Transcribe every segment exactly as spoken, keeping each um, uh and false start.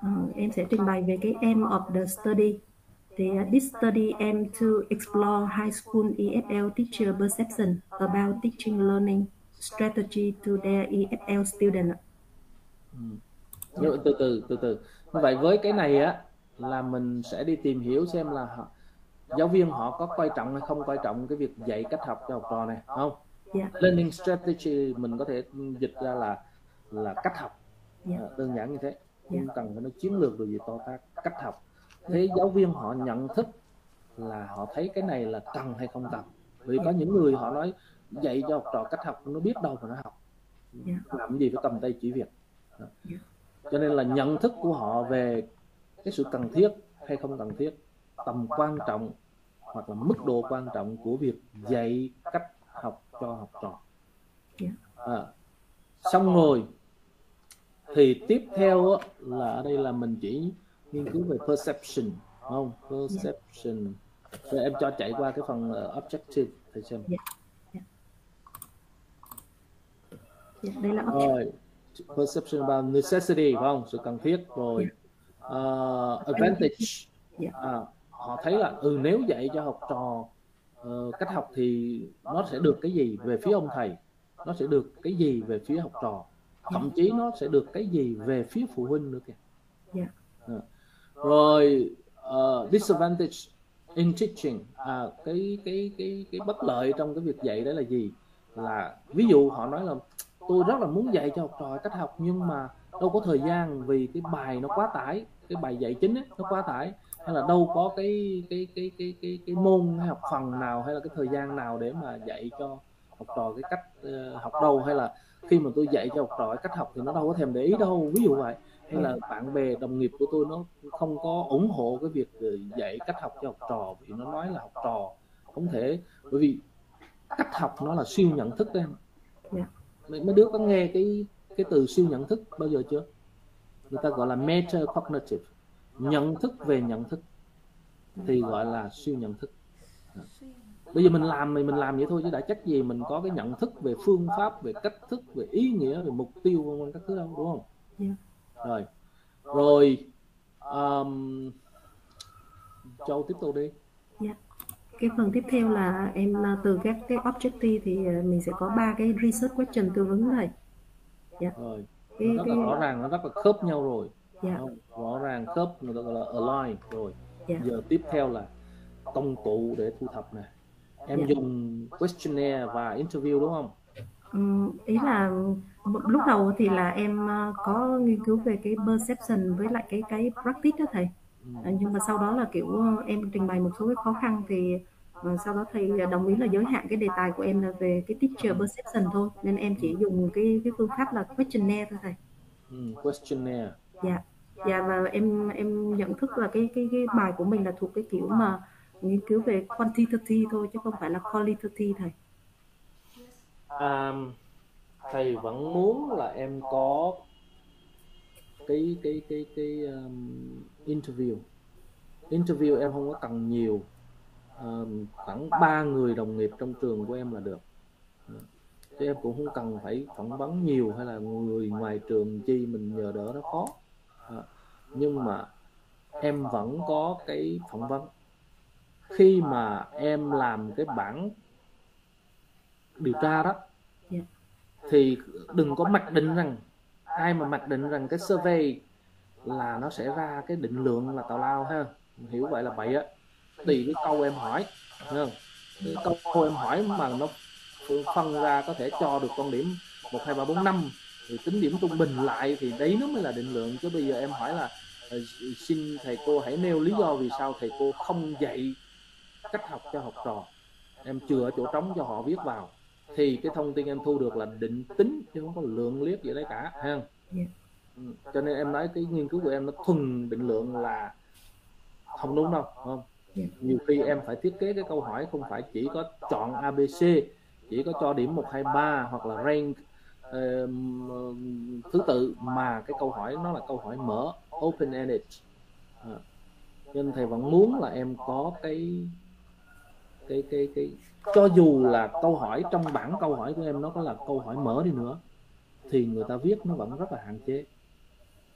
Uh, em sẽ trình bày về cái aim of the study. Thì uh, this study aim to explore high school E F L teacher perception about teaching learning strategy to their E F L student. Ừ. Nhưng từ từ từ từ như vậy với cái này á là mình sẽ đi tìm hiểu xem là họ, giáo viên họ có coi trọng hay không coi trọng cái việc dạy cách học cho học trò này không? Yeah. Learning strategy mình có thể dịch ra là là cách học. Yeah. À, đơn giản như thế, không Yeah. cần phải nói chiến lược rồi gì to tát, cách học. Thế giáo viên họ nhận thức là họ thấy cái này là cần hay không cần, vì có những người họ nói dạy cho học trò cách học nó biết đâu mà nó học, Yeah. làm gì phải cầm tay chỉ việc. Yeah. Cho nên là nhận thức của họ về cái sự cần thiết hay không cần thiết, tầm quan trọng hoặc là mức độ quan trọng của việc dạy cách học cho học trò. Yeah. À, xong rồi thì tiếp theo là ở đây là mình chỉ nghiên cứu về perception, không? Perception. Rồi em cho chạy qua cái phần uh, objective thầy xem. Yeah. Yeah. Yeah. Đây là rồi perception about necessity, phải không? Sự cần thiết. Rồi Yeah. uh, advantage. Yeah. À, họ thấy là ừ nếu dạy cho học trò uh, cách học thì nó sẽ được cái gì về phía ông thầy, nó sẽ được cái gì về phía học trò, thậm chí nó sẽ được cái gì về phía phụ huynh nữa kìa. Yeah. À. Rồi uh, disadvantage in teaching, à, cái cái cái cái bất lợi trong cái việc dạy đấy là gì? Là ví dụ họ nói là tôi rất là muốn dạy cho học trò cách học nhưng mà đâu có thời gian vì cái bài nó quá tải, cái bài dạy chính ấy, nó quá tải, hay là đâu có cái cái cái cái cái cái môn hay học phần nào hay là cái thời gian nào để mà dạy cho học trò cái cách uh, học đâu, hay là khi mà tôi dạy cho học trò cách học thì nó đâu có thèm để ý đâu, ví dụ vậy. Hay là bạn bè đồng nghiệp của tôi nó không có ủng hộ cái việc dạy cách học cho học trò vì nó nói là học trò không thể, bởi vì cách học nó là siêu nhận thức em. Yeah. Mấy đứa có nghe cái cái từ siêu nhận thức bao giờ chưa? Người ta gọi là metacognitive, nhận thức về nhận thức thì gọi là siêu nhận thức. Bây giờ mình làm thì mình làm vậy thôi chứ đã chắc gì mình có cái nhận thức về phương pháp, về cách thức, về ý nghĩa, về mục tiêu vân vân các thứ đâu, đúng không? Yeah. Rồi, rồi um, Châu tiếp tục đi. Yeah. Cái phần tiếp theo là em từ các cái objective thì mình sẽ có ba cái research question tương ứng này. Yeah. Rồi, cái, nó rất cái... là rõ ràng, nó rất là khớp nhau rồi. Yeah. Rõ ràng khớp, người ta gọi là align rồi. Yeah. Giờ tiếp theo là công cụ để thu thập này. Em yeah. dùng questionnaire và interview đúng không? Ừ, ý là lúc đầu thì là em có nghiên cứu về cái perception với lại cái cái practice đó thầy. Ừ. À, nhưng mà sau đó là kiểu em trình bày một số cái khó khăn thì uh, sau đó thầy đồng ý là giới hạn cái đề tài của em là về cái teacher perception thôi, nên em chỉ dùng cái cái phương pháp là questionnaire thôi thầy. Ừ, questionnaire. Dạ. Dạ, và em em nhận thức là cái cái cái bài của mình là thuộc cái kiểu mà nghiên cứu về quantitative thôi chứ không phải là qualitative thầy. À, thầy vẫn muốn là em có cái cái cái cái um, interview. Interview em không có cần nhiều, um, khoảng ba người đồng nghiệp trong trường của em là được. Chứ em cũng không cần phải phỏng vấn nhiều hay là người ngoài trường chi mình nhờ đỡ nó khó. À, nhưng mà em vẫn có cái phỏng vấn. Khi mà em làm cái bản điều tra đó, yeah. thì đừng có mặc định rằng, ai mà mặc định rằng cái survey là nó sẽ ra cái định lượng là tào lao ha, hiểu vậy là bậy á. Tùy cái câu em hỏi, không? Cái câu em hỏi mà nó phân ra có thể cho được con điểm một, hai, ba, bốn, năm thì tính điểm trung bình lại thì đấy nó mới là định lượng. Chứ bây giờ em hỏi là xin thầy cô hãy nêu lý do vì sao thầy cô không dạy cách học cho học trò, em chừa chỗ trống cho họ viết vào, thì cái thông tin em thu được là định tính chứ không có lượng liếc gì đấy cả ha. Yeah. Cho nên em nói cái nghiên cứu của em nó thuần định lượng là không đúng đâu, không? Yeah. Nhiều khi em phải thiết kế cái câu hỏi không phải chỉ có chọn a bê xê, chỉ có cho điểm một, hai, ba hoặc là rank uh, thứ tự, mà cái câu hỏi nó là câu hỏi mở, open ended. À, nên thầy vẫn muốn là em có cái cái cái cái cho dù là câu hỏi trong bảng câu hỏi của em nó có là câu hỏi mở đi nữa thì người ta viết nó vẫn rất là hạn chế.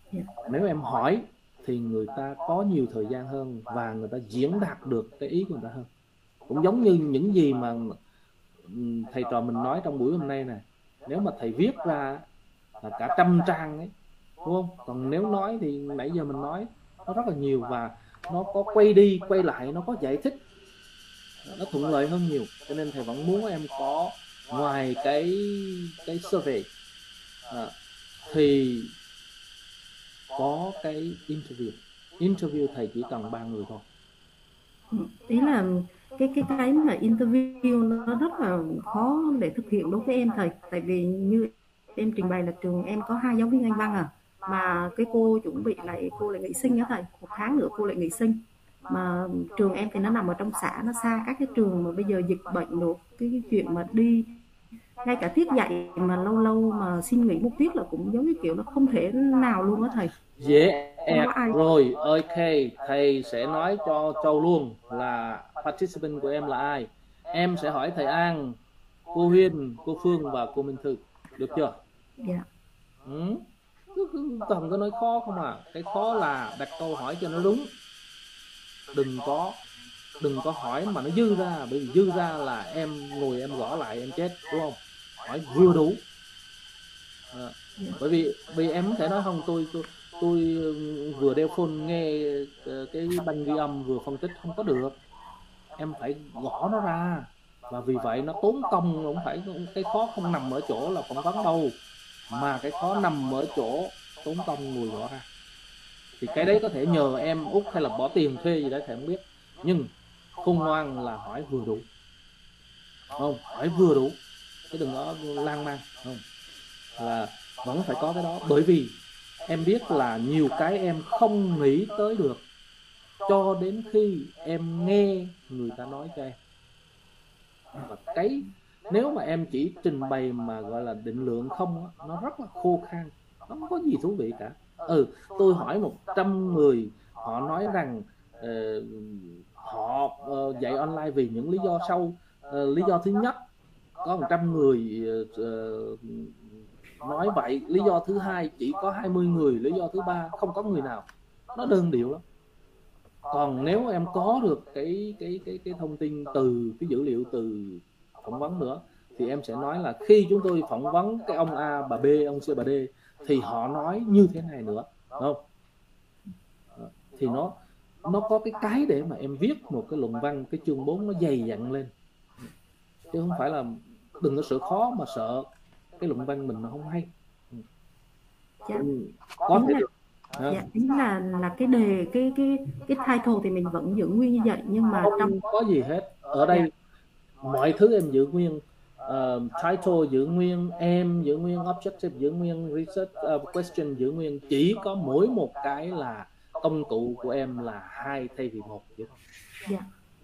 Dạ. Nếu em hỏi thì người ta có nhiều thời gian hơn và người ta diễn đạt được cái ý của người ta hơn. Cũng giống như những gì mà ừm, thầy trò mình nói trong buổi hôm nay này, nếu mà thầy viết ra là cả trăm trang ấy, đúng không? Còn nếu nói thì nãy giờ mình nói nó rất là nhiều và nó có quay đi quay lại, nó có giải thích, nó thuận lợi hơn nhiều. Cho nên thầy vẫn muốn em có, ngoài cái cái survey à, thì có cái interview. Interview thầy chỉ cần ba người thôi. Ừ, ý là cái cái cái mà interview nó rất là khó để thực hiện đối với em thầy, tại vì như em trình bày là trường em có hai giáo viên Anh văn à, mà cái cô chuẩn bị lại cô lại nghỉ sinh đó thầy, một tháng nữa cô lại nghỉ sinh, mà trường em thì nó nằm ở trong xã, nó xa các cái trường, mà bây giờ dịch bệnh được cái, cái chuyện mà đi ngay cả tiết dạy mà lâu lâu mà xin nghỉ một tiết là cũng giống như kiểu nó không thể nào luôn đó thầy, Dễ không ẹc có ai. rồi, ok, thầy sẽ nói cho Châu luôn là participant của em là ai. Em sẽ hỏi thầy An, cô Huyên, cô Phương và cô Minh Thư, được chưa? Dạ. Ừ. Cứ, cứ toàn có nói khó không à. Cái khó là đặt câu hỏi cho nó đúng. Đừng có đừng có hỏi mà nó dư ra, bởi vì dư ra là em ngồi em gõ lại em chết, đúng không? Hỏi vừa đủ. À, bởi vì vì em không thể nói không, tôi tôi tôi vừa đeo phone nghe ờ, cái băng ghi âm vừa phân tích, không có được. Em phải gõ nó ra, và vì vậy nó tốn công. Không phải cái khó không nằm ở chỗ là phỏng vấn đâu, mà cái khó nằm ở chỗ tốn công người gõ ra. Thì cái đấy có thể nhờ em út hay là bỏ tiền thuê gì đấy thầy không biết, nhưng khôn ngoan là hỏi vừa đủ, không? Hỏi vừa đủ, chứ đừng có lan man, không? Là vẫn phải có cái đó, bởi vì em biết là nhiều cái em không nghĩ tới được cho đến khi em nghe người ta nói cho em. Và cái nếu mà em chỉ trình bày mà gọi là định lượng không á, nó rất là khô khan, nó không có gì thú vị cả. Ừ, tôi hỏi một trăm người, họ nói rằng uh, họ uh, dạy online vì những lý do sau. Uh, lý do thứ nhất, có một trăm người uh, nói vậy. Lý do thứ hai, chỉ có hai mươi người. Lý do thứ ba, không có người nào. Nó đơn điệu lắm. Còn nếu em có được cái cái cái cái thông tin từ cái dữ liệu từ phỏng vấn nữa, thì em sẽ nói là khi chúng tôi phỏng vấn cái ông A, bà B, ông C, bà D thì họ nói như thế này nữa, đúng không? Thì nó nó có cái cái để mà em viết một cái luận văn, cái chương bốn nó dày dặn lên, chứ không phải là đừng có sợ khó mà sợ cái luận văn mình nó không hay. Dạ. Có thể là, được. dạ, tính là là cái đề cái cái cái title thì mình vẫn giữ nguyên như vậy, nhưng mà không trong có gì hết ở đây. Dạ. Mọi thứ em giữ nguyên, uh, title giữ nguyên, em giữ nguyên, objective giữ nguyên, research uh, question giữ nguyên, chỉ có mỗi một cái là công cụ của em là hai thay vì một vậy thôi. Dạ.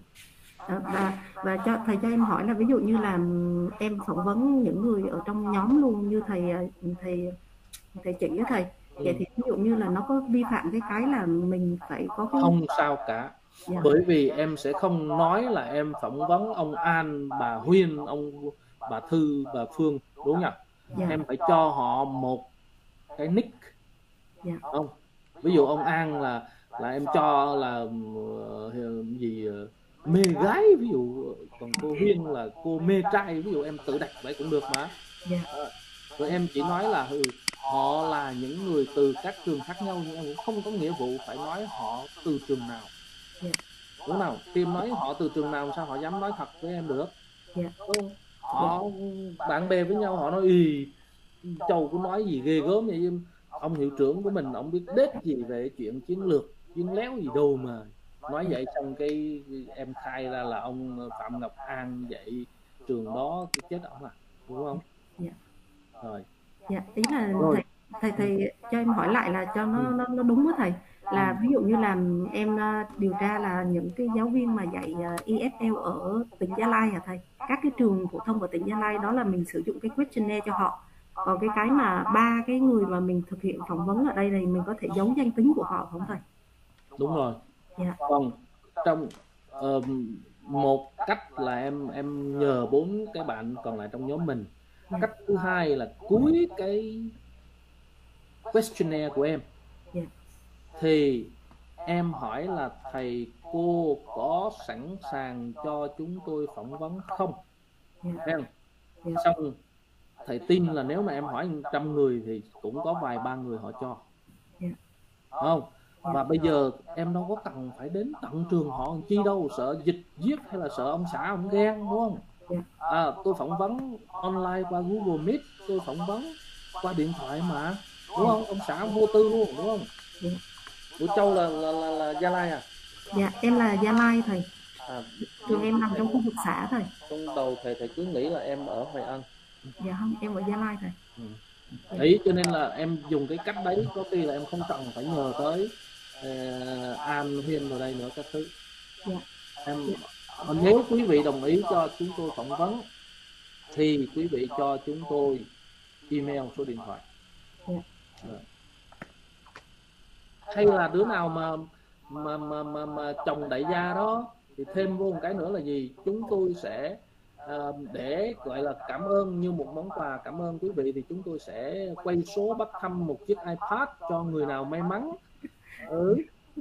À, và và cho thầy cho em hỏi là ví dụ như là em phỏng vấn những người ở trong nhóm luôn như thầy thầy thầy chỉ với thầy, vậy ừ. thì ví dụ như là nó có vi phạm cái cái là mình phải có cái... Không sao cả. Dạ. Bởi vì em sẽ không nói là em phỏng vấn ông An, bà Huyên, ông bà Thư, bà Phương, đúng không? Dạ. Em phải cho họ một cái nick. Dạ. Không, ví dụ ông An là là em cho là uh, gì uh, mê gái, ví dụ. Còn cô Huyên là cô mê trai, ví dụ. Em tự đặt vậy cũng được mà. Dạ. À, rồi em chỉ nói là ừ, họ là những người từ các trường khác nhau, nhưng em cũng không có nghĩa vụ phải nói họ từ trường nào. Yeah. Đúng nào? Khi em nói họ từ trường nào, sao họ dám nói thật với em được? Yeah. Đúng. Họ bạn bè với nhau họ nói ý Châu có nói gì ghê gớm vậy. Ông hiệu trưởng của mình ông biết đết gì về chuyện chiến lược chiến léo gì đâu mà nói vậy. Xong cái em khai ra là ông Phạm Ngọc An dạy trường đó, cái chết ông à, đúng không? Yeah. Rồi. Dạ, ý là thầy, thầy thầy cho em hỏi lại là cho nó nó, nó đúng với thầy, là ví dụ như là em điều tra là những cái giáo viên mà dạy e ét lờ ở tỉnh Gia Lai hả thầy, các cái trường phổ thông ở tỉnh Gia Lai đó là mình sử dụng cái questionnaire cho họ, còn cái cái mà ba cái người mà mình thực hiện phỏng vấn ở đây này mình có thể giấu danh tính của họ không thầy? Đúng rồi. Dạ. Còn trong uh, một cách là em em nhờ bốn cái bạn còn lại trong nhóm mình. Cách thứ hai là cuối cái questionnaire của em thì em hỏi là thầy cô có sẵn sàng cho chúng tôi phỏng vấn không? Dạ. Em Dạ. xong thầy tin là nếu mà em hỏi trăm người thì cũng có vài ba người họ cho. Dạ. Không? Và bây giờ em đâu có cần phải đến tận trường họ làm chi đâu, sợ dịch giết hay là sợ ông xã ông ghen, đúng không? Dạ. À, tôi phỏng vấn online qua Google Meet, tôi phỏng vấn qua điện thoại mà, đúng không? Ông xã vô tư luôn, đúng không? Dạ. Của Châu là là là, là Gia Lai à? Dạ, em là Gia Lai thầy. À, Trường em nằm trong khu vực xã thầy. trong đầu thầy thầy cứ nghĩ là em ở Hội An. Dạ không, em ở Gia Lai thầy. Ừ. Dạ. Đấy, cho nên là em dùng cái cách đấy, có khi là em không cần phải nhờ tới uh, An Huyên vào đây nữa các thứ. Dạ. Em nếu quý vị đồng ý cho chúng tôi phỏng vấn thì quý vị cho chúng tôi email, số điện thoại. Dạ. À. Hay là đứa nào mà mà mà mà, mà chồng đại gia đó thì thêm vô một cái nữa là gì, chúng tôi sẽ uh, để gọi là cảm ơn, như một món quà cảm ơn quý vị thì chúng tôi sẽ quay số bắt thăm một chiếc iPad cho người nào may mắn. Ừ.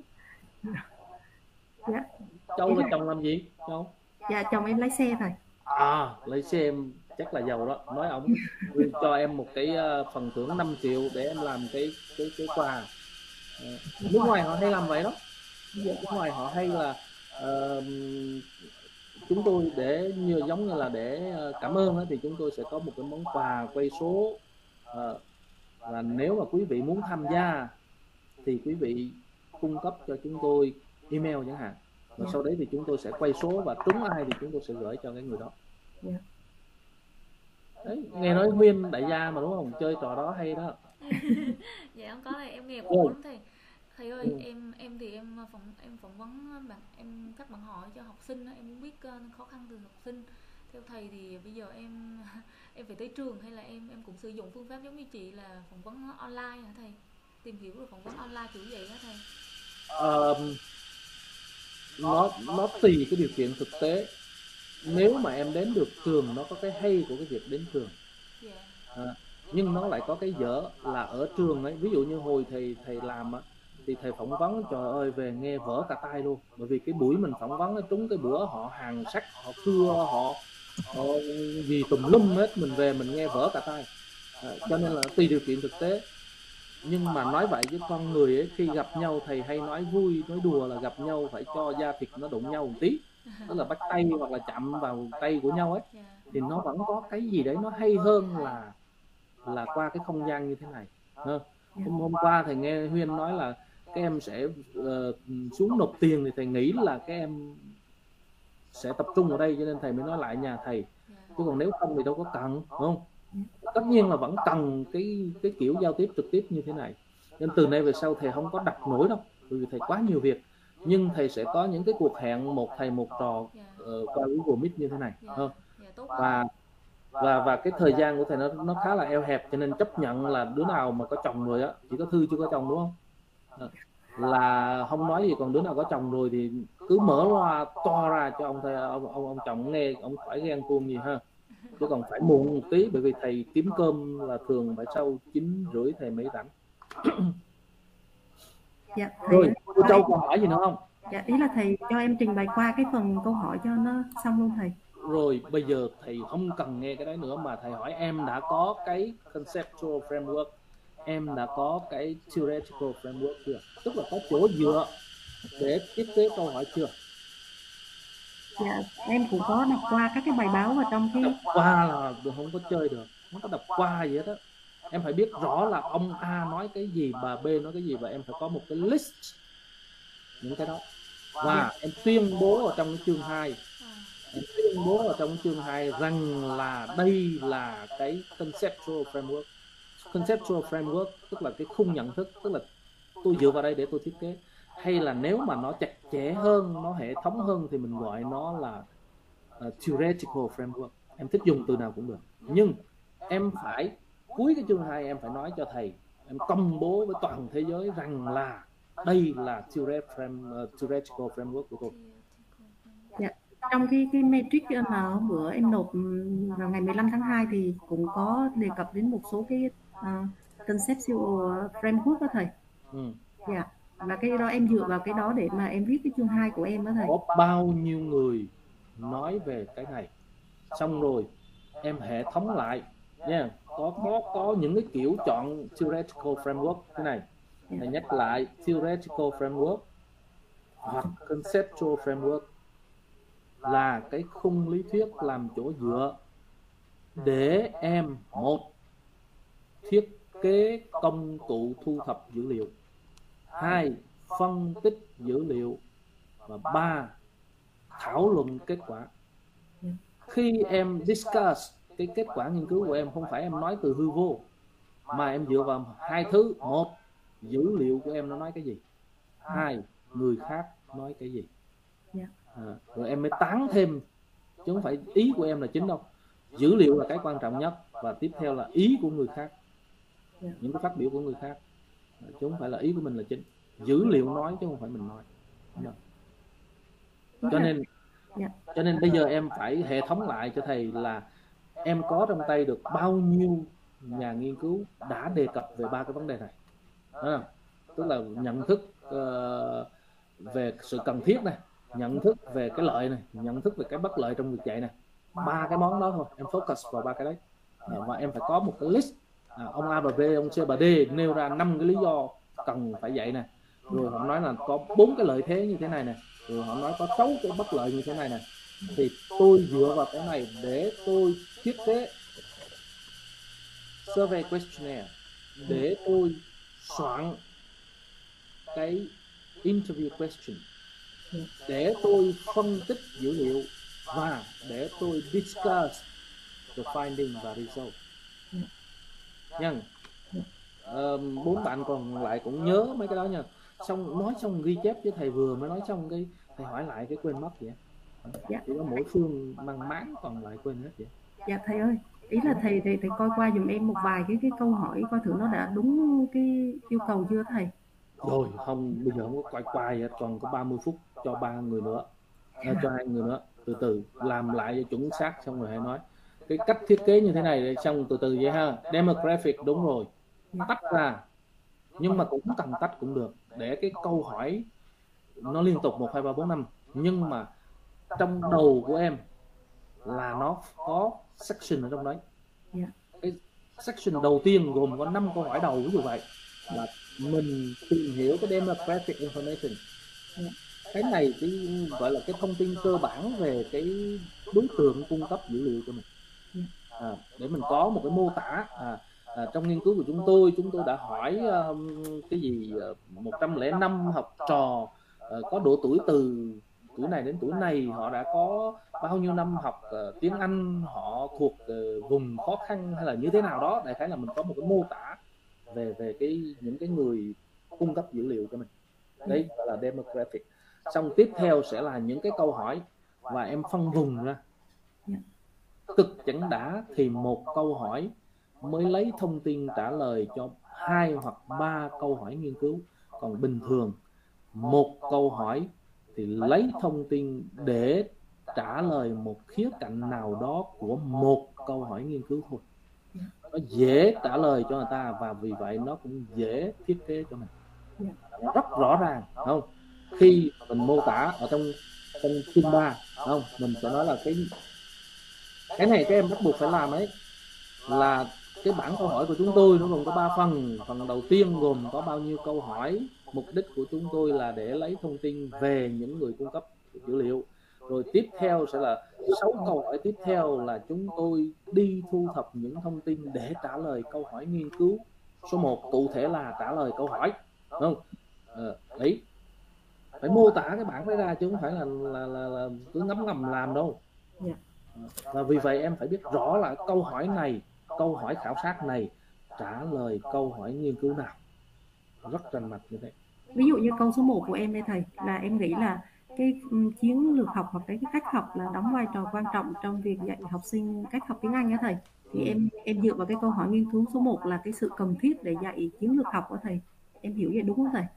Dạ. Châu là chồng làm gì Châu? Dạ, chồng em lái xe thầy. À, lấy xe em chắc là giàu đó, nói ổng cho em một cái uh, phần thưởng năm triệu để em làm cái cái cái quà. Uh, nước ngoài họ hay làm vậy đó. Nước ngoài họ hay là uh, chúng tôi để như giống như là để uh, cảm ơn đó, thì chúng tôi sẽ có một cái món quà quay số, uh, và nếu mà quý vị muốn tham gia thì quý vị cung cấp cho chúng tôi email chẳng hạn, và sau đấy thì chúng tôi sẽ quay số và trúng ai thì chúng tôi sẽ gửi cho cái người đó. Dạ. Đấy, nghe nói Huyên đại gia mà đúng không, chơi trò đó hay đó. Dạ không có, là em nghe ổn lắm thầy. Thầy ơi, Ừ. em em thì em phỏng em phỏng vấn bạn, em các bạn hỏi cho học sinh, em muốn biết uh, khó khăn từ học sinh. Theo thầy thì bây giờ em em phải tới trường hay là em em cũng sử dụng phương pháp giống như chị là phỏng vấn online hả thầy? Tìm hiểu rồi phỏng vấn online kiểu vậy hả thầy? Uh, nó nó tùy cái điều kiện thực tế. Nếu mà em đến được trường, nó có cái hay của cái việc đến trường. Yeah. À, nhưng nó lại có cái dở là ở trường ấy, ví dụ như hồi thầy thầy làm á thì thầy phỏng vấn, trời ơi về nghe vỡ cả tay luôn, bởi vì cái buổi mình phỏng vấn trúng cái bữa họ hàng sắc, họ cưa, họ, họ gì tùm lum hết, mình về mình nghe vỡ cả tay. À, cho nên là tùy điều kiện thực tế. Nhưng mà nói vậy với con người ấy, khi gặp nhau thầy hay nói vui nói đùa là gặp nhau phải cho da thịt nó đụng nhau một tí, tức là bắt tay hoặc là chạm vào tay của nhau ấy, thì nó vẫn có cái gì đấy nó hay hơn là là qua cái không gian như thế này. Hôm, hôm qua thầy nghe Huyên nói là các em sẽ uh, xuống nộp tiền, thì thầy nghĩ là các em sẽ tập trung ở đây, cho nên thầy mới nói lại nhà thầy, chứ còn nếu không thì đâu có cần, không? Tất nhiên là vẫn cần cái cái kiểu giao tiếp trực tiếp như thế này. Nên từ nay về sau thầy không có đặt nổi đâu, bởi vì thầy quá nhiều việc, nhưng thầy sẽ có những cái cuộc hẹn một thầy một trò uh, qua Google Meet như thế này, không? Và và và cái thời gian của thầy nó nó khá là eo hẹp, cho nên chấp nhận là đứa nào mà có chồng rồi á, chỉ có Thư chưa có chồng đúng không? À, là không nói gì, còn đứa nào có chồng rồi thì cứ mở loa to ra cho ông thầy ông ông, ông chồng nghe, ông phải ghen tuông gì ha. Chứ còn phải muộn một tí, bởi vì thầy kiếm cơm là thường phải sau chín rưỡi thầy mới rảnh. Dạ, rồi cô Châu còn hỏi gì nữa không? Dạ, ý là thầy cho em trình bày qua cái phần câu hỏi cho nó xong luôn thầy. Rồi bây giờ thầy không cần nghe cái đấy nữa, mà thầy hỏi em đã có cái conceptual framework, em đã có cái theoretical framework chưa, tức là có chỗ dựa để thiết kế câu hỏi chưa? Dạ, em cũng có đọc qua các cái bài báo và trong cái đọc qua là không có chơi được, không có đọc qua gì hết á. Em phải biết rõ là ông A nói cái gì, bà B nói cái gì, và em phải có một cái list những cái đó. Và em tuyên bố ở trong cái chương hai, em tuyên bố ở trong chương hai rằng là đây là cái conceptual framework. Conceptual framework tức là cái khung nhận thức, tức là tôi dựa vào đây để tôi thiết kế. Hay là nếu mà nó chặt chẽ hơn, nó hệ thống hơn thì mình gọi nó là uh, theoretical framework. Em thích dùng từ nào cũng được. Nhưng em phải cuối cái chương hai em phải nói cho thầy, em công bố với toàn thế giới rằng là đây là theoretical framework của tôi. Dạ. Trong cái cái matrix mà hôm bữa em nộp vào ngày mười lăm tháng hai thì cũng có đề cập đến một số cái uh, conceptual framework đó thầy. Ừ. Dạ. Và cái đó em dựa vào cái đó để mà em viết cái chương hai của em đó thầy. Có bao nhiêu người nói về cái này, xong rồi em hệ thống lại nha. Có có có những cái kiểu chọn theoretical framework thế này. Thầy nhắc lại, theoretical framework hoặc conceptual framework là cái khung lý thuyết làm chỗ dựa để em một thiết kế công cụ thu thập dữ liệu, hai phân tích dữ liệu, và ba thảo luận kết quả. Khi em discuss cái kết quả nghiên cứu của em, không phải em nói từ hư vô, mà em dựa vào hai thứ: một, dữ liệu của em nó nói cái gì; hai, người khác nói cái gì. À, rồi em mới tán thêm, chứ không phải ý của em là chính đâu. Dữ liệu là cái quan trọng nhất, và tiếp theo là ý của người khác, những cái phát biểu của người khác, chứ không phải là ý của mình là chính. Dữ liệu nói chứ không phải mình nói. Cho nên cho nên bây giờ em phải hệ thống lại cho thầy là em có trong tay được bao nhiêu nhà nghiên cứu đã đề cập về ba cái vấn đề này. À, tức là nhận thức uh, về sự cần thiết này, nhận thức về cái lợi này, nhận thức về cái bất lợi trong việc dạy này. Ba cái món đó thôi, em focus vào ba cái đấy. À, và em phải có một cái list. À, ông A và B, ông C và D nêu ra năm cái lý do cần phải dạy này. Rồi họ nói là có bốn cái lợi thế như thế này nè, rồi họ nói có sáu cái bất lợi như thế này nè. Thì tôi dựa vào cái này để tôi thiết kế survey questionnaire, để tôi soạn cái interview question, để tôi phân tích dữ liệu, và để tôi discuss the finding và result. Nhân bốn uh, bạn còn lại cũng nhớ mấy cái đó nha. Xong nói xong ghi chép với thầy, vừa mới nói xong cái thầy hỏi lại cái quên mất vậy. Dạ. Chỉ có mỗi Phương mang máng, còn lại quên hết vậy. Dạ thầy ơi, ý là thầy thầy, thầy coi qua dùm em một vài cái cái câu hỏi coi thử nó đã đúng cái yêu cầu chưa thầy. Rồi không, bây giờ không có quay quay, còn có ba mươi phút cho ba người nữa, à, cho hai người nữa. Từ từ làm lại cho chuẩn xác, xong rồi hãy nói cái cách thiết kế như thế này, xong từ từ vậy ha. Demographic đúng rồi, tách ra, nhưng mà cũng cần tách cũng được, để cái câu hỏi nó liên tục một, hai, ba, bốn, năm, nhưng mà trong đầu của em là nó có section ở trong đấy. Cái section đầu tiên gồm có năm câu hỏi đầu, ví dụ vậy là mình tìm hiểu cái demographic information. Cái này cái gọi là cái thông tin cơ bản về cái đối tượng cung cấp dữ liệu cho mình, à, để mình có một cái mô tả. à, à, trong nghiên cứu của chúng tôi chúng tôi đã hỏi um, cái gì một trăm lẻ năm học trò uh, có độ tuổi từ tuổi này đến tuổi này, họ đã có bao nhiêu năm học uh, tiếng Anh, họ thuộc uh, vùng khó khăn hay là như thế nào đó. Đại khái là mình có một cái mô tả về về cái những cái người cung cấp dữ liệu cho mình. Đấy gọi là demographic. Xong tiếp theo sẽ là những cái câu hỏi và em phân vùng ra. Cực chẳng đã thì một câu hỏi mới lấy thông tin trả lời cho hai hoặc ba câu hỏi nghiên cứu. Còn bình thường một câu hỏi thì lấy thông tin để trả lời một khía cạnh nào đó của một câu hỏi nghiên cứu thôi. Nó dễ trả lời cho người ta, và vì vậy nó cũng dễ thiết kế cho mình. Nó rất rõ ràng, không? Khi mình mô tả ở trong trong chương ba, không? Mình sẽ nói là cái cái này các em bắt buộc phải làm ấy, là cái bảng câu hỏi của chúng tôi nó gồm có ba phần. Phần đầu tiên gồm có bao nhiêu câu hỏi, mục đích của chúng tôi là để lấy thông tin về những người cung cấp dữ liệu. Rồi tiếp theo sẽ là sáu câu hỏi tiếp theo là chúng tôi đi thu thập những thông tin để trả lời câu hỏi nghiên cứu số một, cụ thể là trả lời câu hỏi, đúng không? À, đấy, phải mô tả cái bảng đấy ra chứ không phải là là, là, là cứ ngấm ngầm làm đâu. Và vì vậy em phải biết rõ là câu hỏi này, câu hỏi khảo sát này trả lời câu hỏi nghiên cứu nào, rất rành mạch như thế. Ví dụ như câu số một của em đây thầy, là em nghĩ là cái chiến lược học hoặc cái cách học là đóng vai trò quan trọng trong việc dạy học sinh cách học tiếng Anh á thầy. Thì ừ. em em dựa vào cái câu hỏi nghiên cứu số một là cái sự cần thiết để dạy chiến lược học của thầy. Em hiểu vậy đúng không thầy?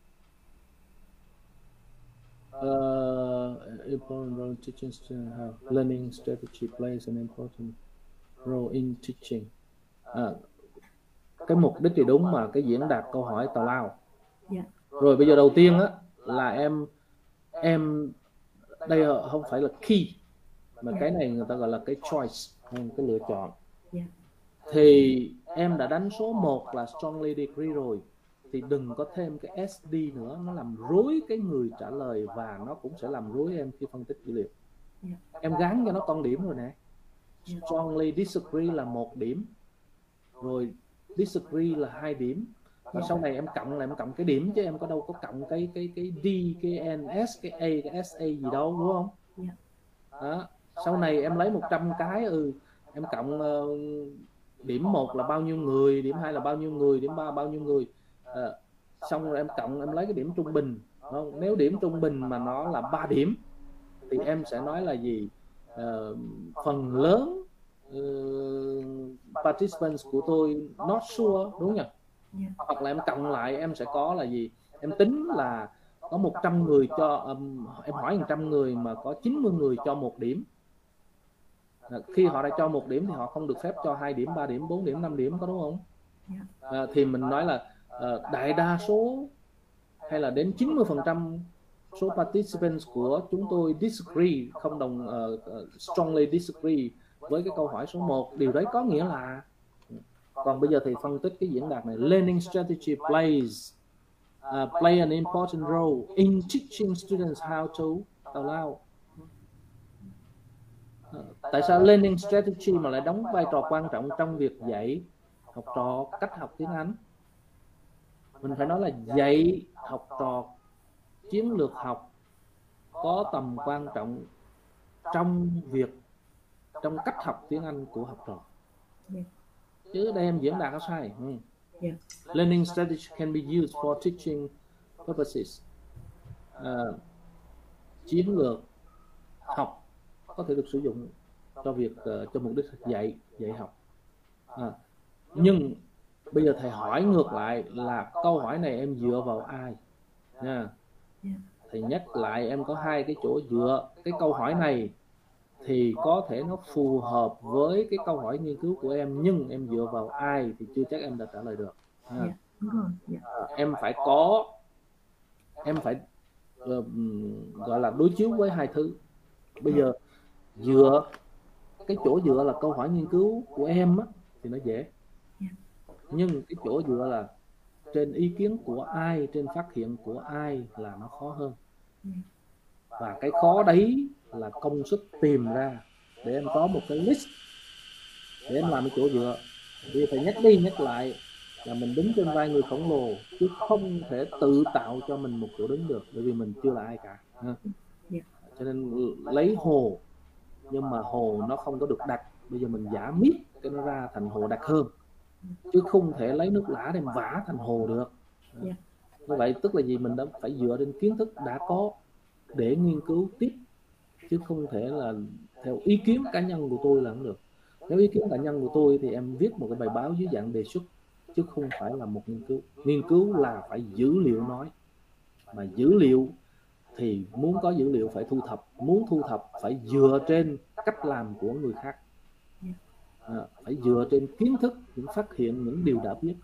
Uh, important role teaching students have learning strategy plays an important role in teaching. À, cái mục đích thì đúng, mà cái diễn đạt câu hỏi tào lao. Yeah. Rồi bây giờ đầu tiên á là em em đây không phải là key mà cái này người ta gọi là cái choice, cái lựa chọn. Yeah. Thì em đã đánh số một là strongly disagree rồi thì đừng có thêm cái ét đê nữa, nó làm rối cái người trả lời và nó cũng sẽ làm rối em khi phân tích dữ liệu. Yeah. Em gắn cho nó con điểm rồi nè. Strongly disagree là một điểm, rồi disagree là hai điểm, và sau này em cộng là em cộng cái điểm chứ em có đâu có cộng cái cái cái D, cái N, S, cái A, cái S A gì đâu, đúng không? Yeah. Đó. Sau này em lấy một trăm cái, ừ em cộng uh, điểm một là bao nhiêu người, điểm hai là bao nhiêu người, điểm ba bao nhiêu người, à, xong rồi em cộng em lấy cái điểm trung bình, đúng không? Nếu điểm trung bình mà nó là ba điểm thì em sẽ nói là gì? Uh, phần lớn uh, participants của tôi not sure, đúng nhỉ? Yeah. Hoặc là em cộng lại em sẽ có là gì? Em tính là có một trăm người cho um, em hỏi một trăm người mà có chín mươi người cho một điểm. À, khi họ đã cho một điểm thì họ không được phép cho hai điểm, ba điểm, bốn điểm, năm điểm, có đúng không? Yeah. À, thì mình nói là uh, đại đa số hay là đến chín mươi phần trăm số participants của chúng tôi disagree, không đồng uh, uh, strongly disagree với cái câu hỏi số một. Điều đấy có nghĩa là, còn bây giờ thì phân tích cái diễn đạt này. Learning strategy plays uh, play an important role in teaching students how to tào lao. Tại sao learning strategy mà lại đóng vai trò quan trọng trong việc dạy học trò cách học tiếng Anh? Mình phải nói là dạy học trò chiến lược học có tầm quan trọng trong việc, trong cách học tiếng Anh của học trò. Yeah. Chứ đây em diễn đạt có sai. Ừ. Yeah. Learning strategy can be used for teaching purposes. Uh, chiến lược học có thể được sử dụng cho việc uh, cho mục đích dạy dạy học. À, nhưng bây giờ thầy hỏi ngược lại là câu hỏi này em dựa vào ai nha? Yeah. Thầy nhắc lại em có hai cái chỗ dựa. Cái câu hỏi này thì có thể nó phù hợp với cái câu hỏi nghiên cứu của em, nhưng em dựa vào ai thì chưa chắc em đã trả lời được. À, Yeah. Đúng rồi. Yeah. à, em phải có em phải uh, gọi là đối chiếu với hai thứ. Bây giờ dựa cái chỗ dựa là câu hỏi nghiên cứu của em á, thì nó dễ. Yeah. Nhưng cái chỗ dựa là trên ý kiến của ai, trên phát hiện của ai là nó khó hơn. Yeah. Và cái khó đấy là công sức tìm ra để em có một cái list để em làm cái chỗ dựa. Vì phải nhắc đi nhắc lại là mình đứng trên vai người khổng lồ, chứ không thể tự tạo cho mình một chỗ đứng được, bởi vì mình chưa là ai cả. Yeah. Cho nên lấy hồ, nhưng mà hồ nó không có được đặc. Bây giờ mình giả miết cái nó ra thành hồ đặc hơn, chứ không thể lấy nước lã đem vả thành hồ được. Yeah. Như vậy tức là gì? Mình đã phải dựa trên kiến thức đã có để nghiên cứu tiếp, chứ không thể là theo ý kiến cá nhân của tôi là không được. Nếu ý kiến cá nhân của tôi thì em viết một cái bài báo dưới dạng đề xuất, chứ không phải là một nghiên cứu. Nghiên cứu là phải dữ liệu nói, mà dữ liệu thì muốn có dữ liệu phải thu thập, muốn thu thập phải dựa trên cách làm của người khác, à, phải dựa trên kiến thức, những phát hiện, những điều đã biết.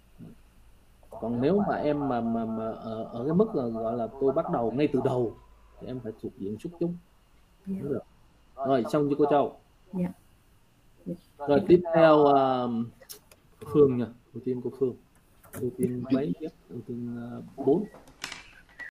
Còn nếu mà em mà, mà, mà ở, ở cái mức là gọi là tôi bắt đầu ngay từ đầu thì em phải thuộc diện xuất chúng. Yeah. Được. Rồi xong chưa cô Châu? Yeah. Rồi tiếp theo uh, Phương nha, ưu tiên của Phương, ưu tiên mấy, ưu tiên uh, bốn.